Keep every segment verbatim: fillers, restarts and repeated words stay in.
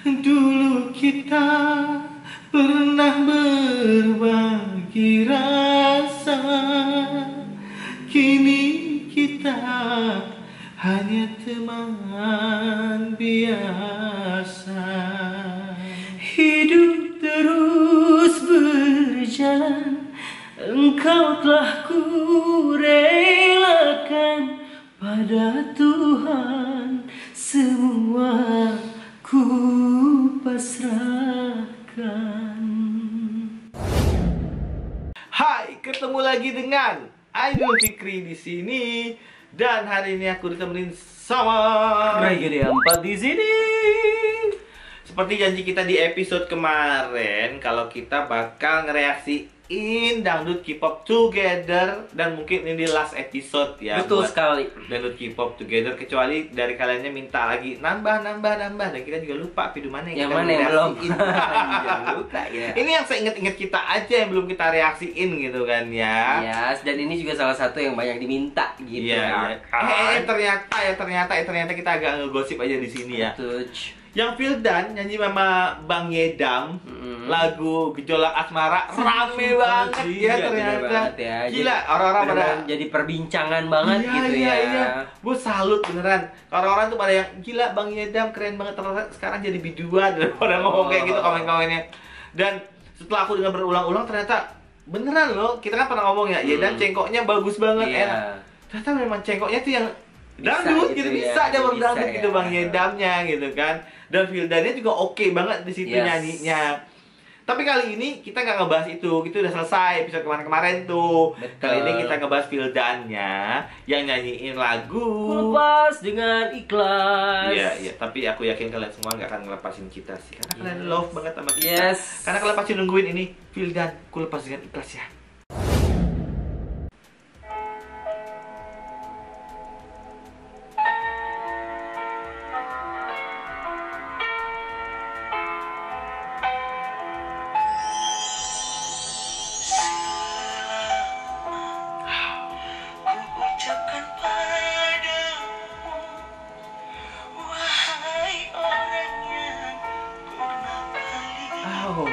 Dulu kita pernah berbagi rasa, kini kita hanya teman biasa. Hidup terus berjalan, engkau telah kurelakan, pada Tuhan semua ku pasrahkan. Hai, ketemu lagi dengan Aidul Fikri di sini, dan hari ini aku ditemenin sama Gede Empat di sini. Seperti janji kita di episode kemarin, kalau kita bakal ngereaksiin dangdut K-pop Together, dan mungkin ini last episode ya. Betul sekali. Dangdut K-pop Together, kecuali dari kaliannya minta lagi nambah nambah nambah, dan kita juga lupa video mana yang, Yang kita mana yang belum? reaksiin. Lupa ya. Ini yang seinget-inget kita aja yang belum kita reaksiin gitu kan ya. Yes, dan ini juga salah satu yang banyak diminta gitu. Iya, ya. iya. Eh, eh, ternyata ya ternyata eh, ternyata kita agak ngegosip aja di sini ya. Touch. Yang Vildan nyanyi sama Bang Yedam, Mm-hmm. lagu Gejolak Asmara, rame banget Iya, ya ternyata. banget ya. Gila, orang-orang pada beneran jadi perbincangan banget iya, gitu iya, ya. Iya. Gue salut beneran. Orang-orang tuh pada yang gila Bang Yedam keren banget, ternyata sekarang jadi biduan pada ngomong kayak gitu komen-komennya. Dan setelah aku dengar berulang-ulang ternyata beneran loh. Kita kan pernah ngomong ya, Yedam Hmm. cengkoknya bagus banget, Iya. enak. Ternyata memang cengkoknya tuh yang Bisa dangdut gitu gitu, ya, bisa dia bisa berdangdut ya. gitu Bang Yedamnya gitu kan. Dan Vildannya juga oke banget di situ Yes. nyanyinya. Tapi kali ini kita nggak ngebahas itu, itu udah selesai episode kemarin-kemarin tuh. Betul. Kali ini kita ngebahas Vildannya yang nyanyiin lagu. Lepas dengan ikhlas. Iya, iya. Tapi aku yakin kalian semua nggak akan ngelepasin kita sih, karena kalian Yes. love banget sama kita. Yes. Karena kalian pasti nungguin ini Vildan, ku lepas dengan ikhlas ya. Oh.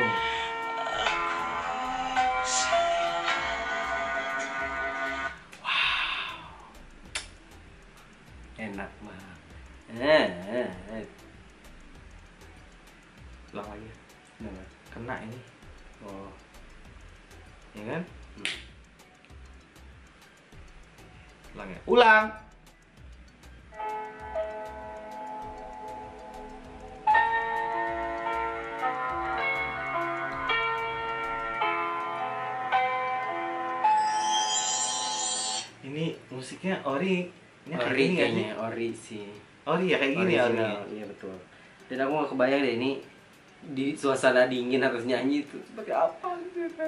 Enak banget. Eh, eh, eh. Ulang lagi. Bener. Kena ini. Oh. Ya kan? Ulang ya. Ulang. Ini musiknya Ori. Ini kayak Ori gini nggak sih? kayaknya, ori sih. Ori ya kayak gini ya Ori. Original, iya betul. Dan aku gak kebayang deh ini di suasana dingin harus nyanyi itu seperti apa gitu kan.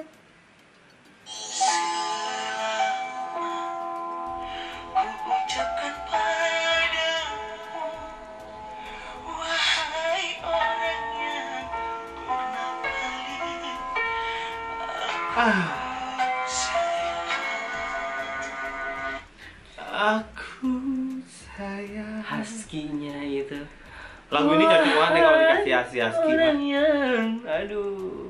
Ah. Aku sayang. Husky-nya itu. Lagu ini cocok banget nih kalau dikasih husky husky. Orang yang aduh.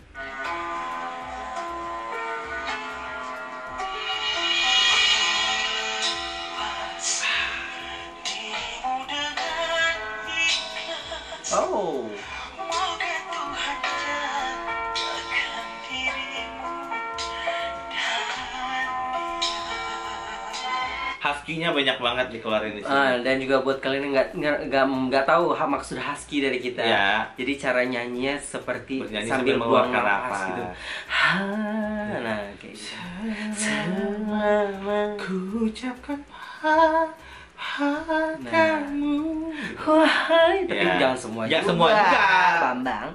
Oh. Husky-nya banyak banget dikeluarin di sini. Ah, dan juga buat kalian yang nggak nggak nggak nggak tahu ha, maksud husky dari kita. Ya. Jadi cara nyanyinya seperti Bernyanyi sambil sambil buang mengeluarkan nafas napas. gitu. Ha, nah kayak gitu. Selama Ku ucapkan ha ha Nah. kamu. wahai, tapi Ya. jangan semua Jangan juga. semua juga. Bambang.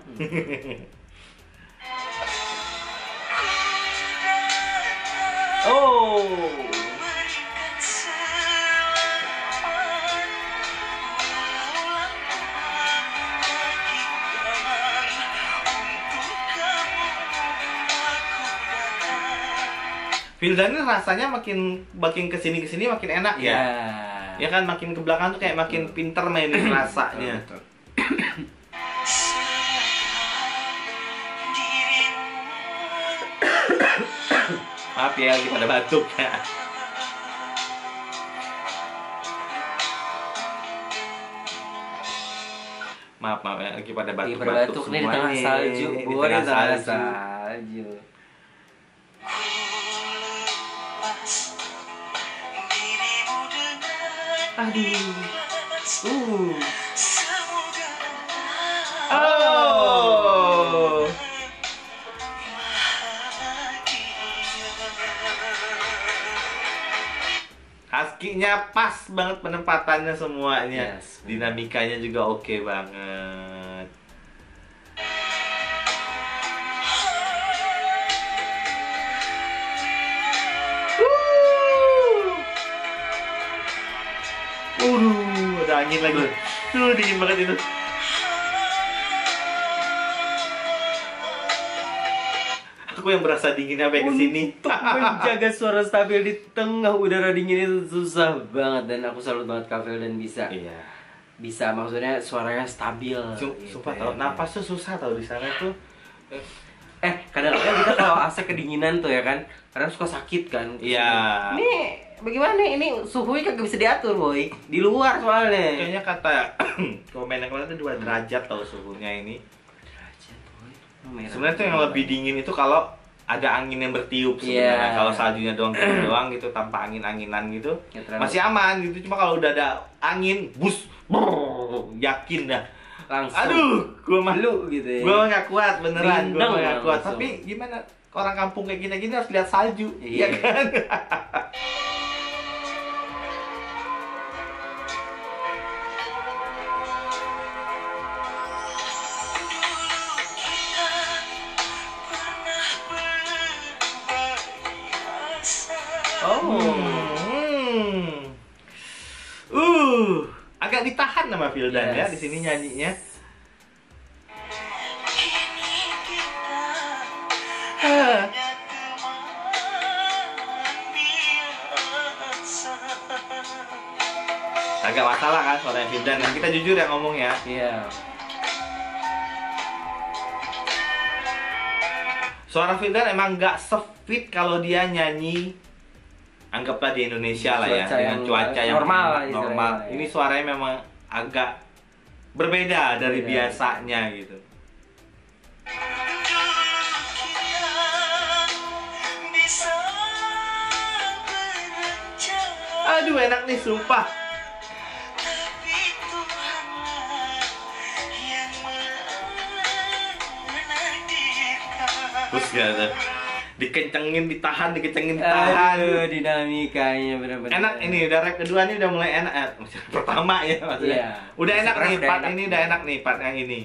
Oh. Vildan ini rasanya makin makin kesini kesini makin enak ya. Ya. Ya kan makin ke belakang tuh kayak makin pinter mainin rasanya. Betul. ya lagi pada batuk ya. Maaf maaf ya lagi pada Lagi batuk pada batuk nih di tengah salju, di boy, di tengah tengah salju. salju. Aduh. Uh. Oh. Husky-nya pas banget penempatannya semuanya. Yes. Dinamikanya juga oke banget. Waduh, ada angin lagi. Tuh, dingin banget itu. Aku yang berasa dingin sampai ke sini. Untuk menjaga suara stabil di tengah udara dingin itu susah banget, dan aku salut banget Kafel dan bisa. Iya. Bisa, maksudnya suaranya stabil. Su- gitu Sumpah ya. tau, napas tuh susah tau di sana tuh. Eh, kadang-kadang kita kalau A C kedinginan tuh ya kan, kadang suka sakit kan. Iya. Ini bagaimana? Ini suhunya kagak bisa diatur, boy. Di luar soalnya. Kayaknya kata komen yang kemarin tuh dua derajat tau suhunya ini. Sebenarnya tuh yang lebih dingin itu kalau ada angin yang bertiup sebenarnya. Iya. Kalau saljunya doang gitu doang gitu tanpa angin-anginan gitu Ya, terlalu- masih aman gitu. Cuma kalau udah ada angin, bus, brrr, yakin dah. Langsung. Aduh, gua mah Lu gitu ya. gua mah nggak kuat beneran, gua Rindang mah nggak kuat. langsung. Tapi gimana orang kampung kayak gini-gini harus lihat salju, Iya. iya kan? Oh. Hmm. Uh, agak ditahan sama Vildan ya Yes. di sini nyanyinya. Ah. Agak masalah kan suaranya Vildan, dan kita jujur ya ngomong ya. Iya. Suara Vildan emang nggak sefit kalau dia nyanyi, anggaplah di Indonesia lah ya, Cuaca dengan yang cuaca yang normal lah normal. istilahnya. Ini suaranya memang agak berbeda dari Beda. biasanya gitu. Aduh enak nih sumpah. Terus gak ada. Dikencengin, ditahan, dikencengin, ditahan. Aduh, dinamikanya benar-benar. Enak ini, udah rap kedua nih udah mulai enak. Eh, maksudnya pertama ya maksudnya. Iya. Udah enak Rap nih, udah part enak. ini udah enak nih, part yang ini.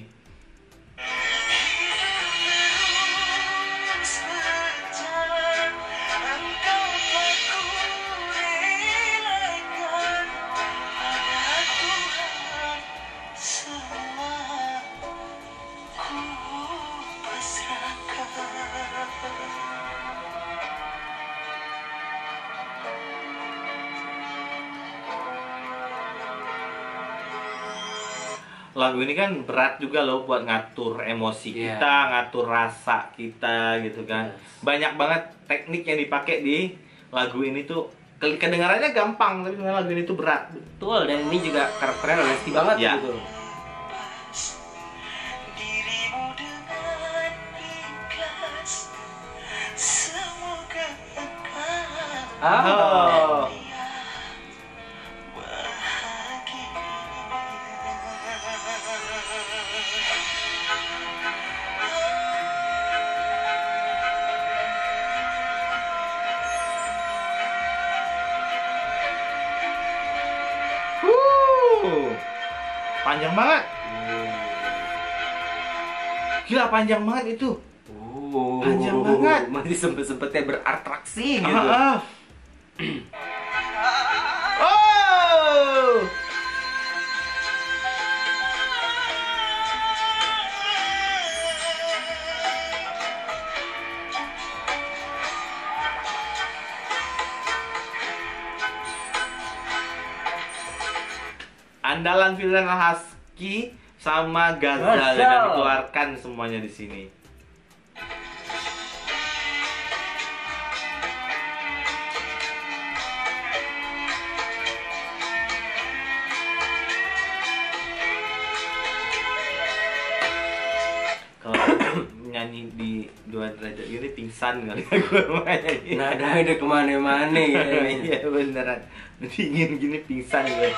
Lagu ini kan berat juga loh buat ngatur emosi Iya. kita, ngatur rasa kita gitu kan. Yes. Banyak banget teknik yang dipakai di lagu ini tuh. Ke- Kedengarannya gampang, tapi sebenarnya lagu ini tuh berat. Betul, dan ini juga karakternya honesty banget Ya. gitu. Oh. Wuh. Panjang banget. Gila panjang banget itu. Oh, Panjang banget. Masih sempet-sempetnya beratraksi gitu. Ah, ah. Oh. Andalan Vildan Husky sama Gazal Gazal. yang dikeluarkan semuanya di sini. nyanyi di dua derajat ini pingsan kali ya gue nyanyi. Nada udah kemana-mana gitu. Iya beneran. Dingin gini pingsan gue.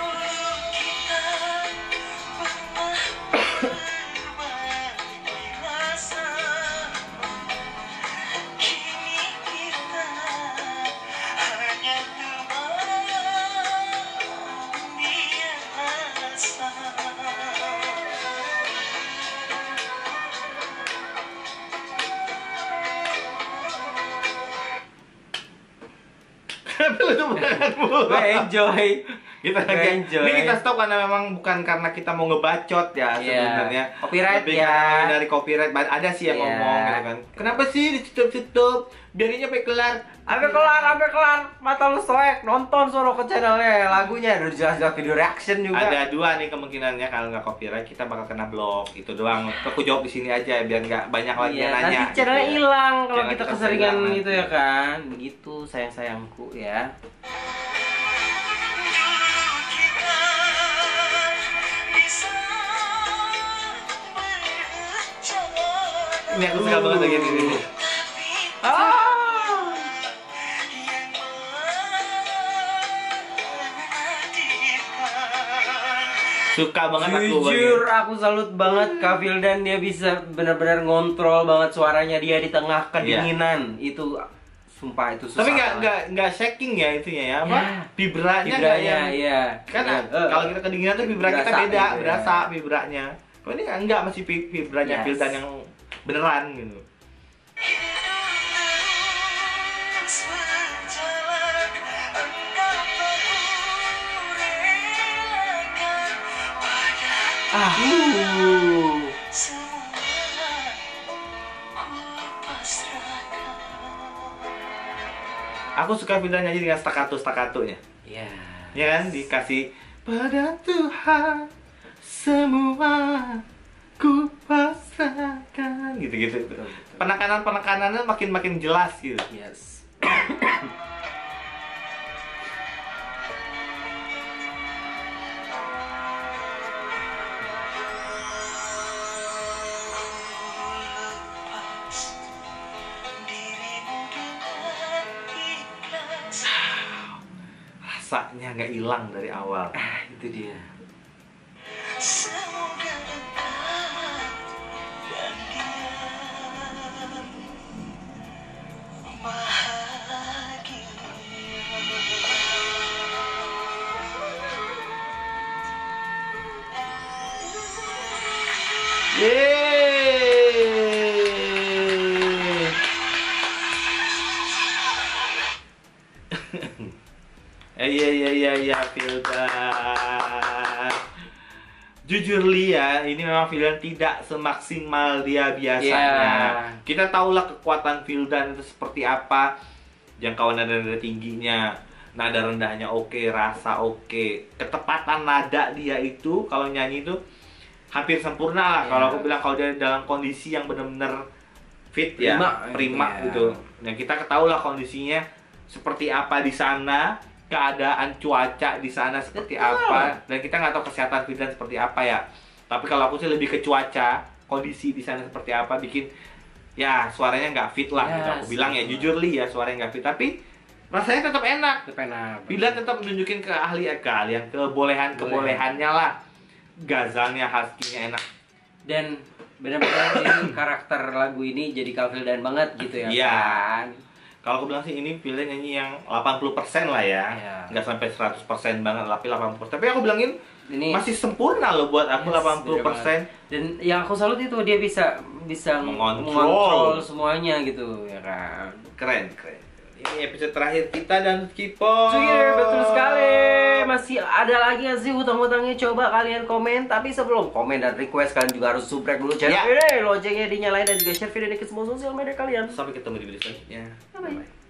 Gue enjoy. Kita Gue lagi enjoy. ini kita stop karena memang bukan karena kita mau ngebacot ya Iya. sebenarnya. Copyright Lebih ya. karena dari copyright. Ada sih yang Iya. ngomong gitu kan. Kenapa sih ditutup-tutup? Biarinnya sampai kelar. Sampai kelar, sampai kelar. Mata lu soek, nonton sono ke channelnya. Lagunya udah jelas-jelas video reaction juga. Ada dua nih kemungkinannya kalau nggak copyright kita bakal kena blok. Itu doang. Aku jawab di sini aja biar nggak banyak lagi Iya, yang nanya. nanti channelnya gitu ya. hilang kalau Channel kita kita keseringan hilang gitu nanti. ya kan. Begitu sayang-sayangku ya. Ini aku suka banget bagian ini. Ah. Suka banget aku Jujur bagian. aku salut banget Kak Vildan, dia bisa benar-benar ngontrol banget suaranya dia di tengah kedinginan. Itu sumpah itu susah. Tapi nggak banget. nggak nggak shaking ya itunya ya apa? Ya. Vibranya nggak Vibranya yang iya. kan Iya. Eh, kalau kita kedinginan tuh vibra kita berasa beda, gitu ya. berasa vibranya. Kalau ini enggak masih vi- vibranya Yes. Vildan yang beneran gitu. Ah. Uh. Aku suka Vildan nyanyi dengan staccato-staccatonya. Iya. Ya kan dikasih pada Tuhan semua ku pasrahkan gitu-gitu. Betul, betul. Penekanan-penekanannya makin-makin jelas gitu. Yes. Rasanya nggak hilang dari awal. Ah, itu dia. Yeay. Eh, Iya iya iya iya Vildan. Jujur Li ya, ini memang Vildan tidak semaksimal dia biasanya. Yeah. Kita tahulah kekuatan Vildan itu seperti apa. Jangkauan nada-nada tingginya, nada rendahnya oke, rasa oke, ketepatan nada dia itu kalau nyanyi itu hampir sempurna lah. Yeah. Kalau aku bilang kalau dia dalam kondisi yang benar-benar fit ya, Prima, prima yeah. gitu. Nah kita ketahuilah kondisinya seperti apa di sana, keadaan cuaca di sana seperti Betul. apa, dan kita nggak tahu kesehatan Vildan seperti apa ya. Tapi kalau aku sih lebih ke cuaca, kondisi di sana seperti apa, bikin ya suaranya nggak fit lah. Yes, gitu. Aku bilang ya betul. jujur Li ya suaranya nggak fit, tapi rasanya tetap enak. Itu pena. Vildan tetap menunjukin keahlian, keahlian, kebolehan, kebolehannya lah. Gazalnya, husky-nya enak. Dan benar-benar ini karakter lagu ini jadi Kak Vildan banget gitu ya. Iya. Kan? Kalau aku bilang sih ini Vildan nyanyi yang delapan puluh persen lah ya. Iya. Nggak sampai seratus persen banget, tapi delapan puluh persen. Tapi aku bilangin Ini masih sempurna loh buat aku Yes, delapan puluh persen. dan yang aku salut itu dia bisa bisa Mengontrol. mengontrol semuanya gitu ya kan. Keren, keren. Ini episode terakhir kita dan Kipo. Iya, betul sekali. Masih ada lagi nggak sih hutang-hutangnya? Coba kalian komen. Tapi sebelum komen dan request, kalian juga harus subscribe dulu channel Ya. ini. Loncengnya dinyalain dan juga share video ini ke semua sosial media kalian. Sampai ketemu di video selanjutnya. Bye-bye. Bye-bye.